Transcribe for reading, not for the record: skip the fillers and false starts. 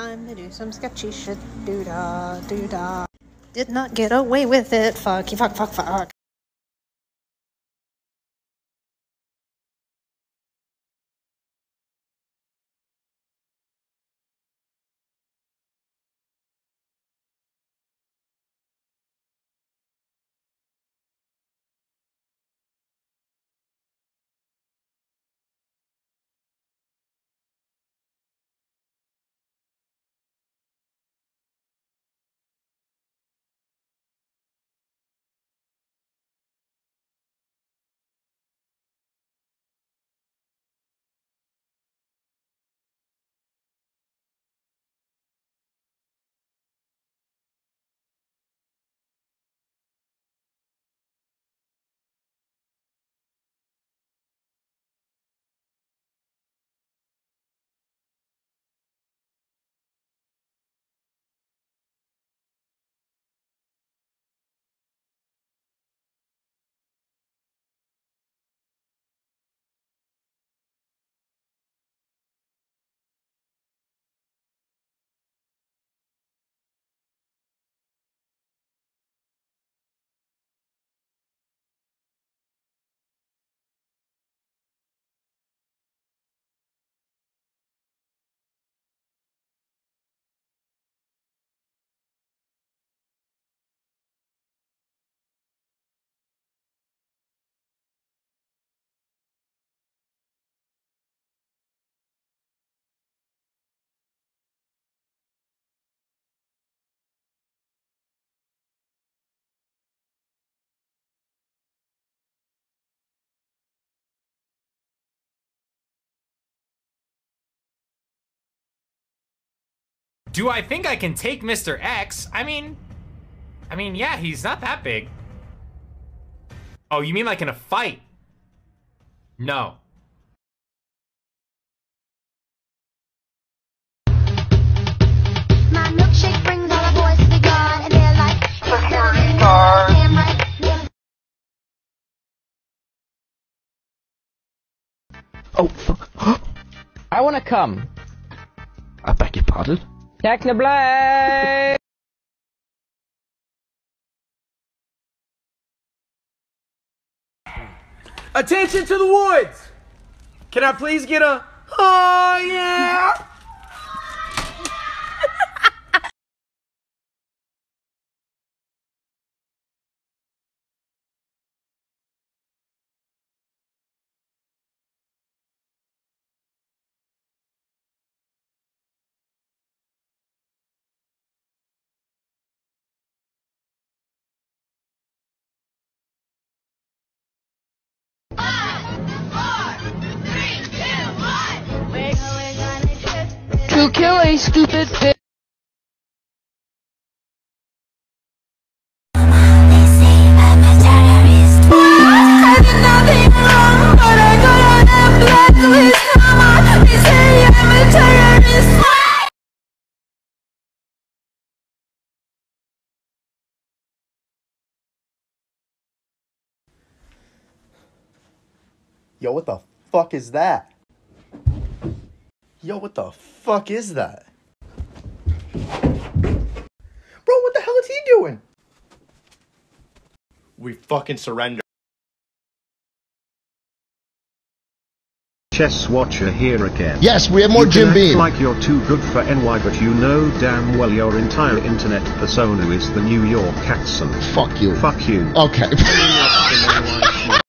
time to do some sketchy shit. Doo-da, doo-da. Did not get away with it. Fucky, fuck, fuck, fuck. Do I think I can take Mr. X? I mean, yeah, he's not that big. Oh, you mean like in a fight? No. My milkshake brings all the boys to the yard, and they're like, Oh, fuck. I wanna come. I beg your pardon? Technoblade! Attention to the woods! Can I please get a, oh yeah? To kill a stupid bitch. Yo, what the fuck is that? Yo, what the fuck is that? Bro, what the hell is he doing? We fucking surrender. Chess Watcher here again. Yes, we have more you Jim can Beam. act like you're too good for NY, but you know damn well your entire internet persona is the New York accent. Fuck you. Fuck you. Okay.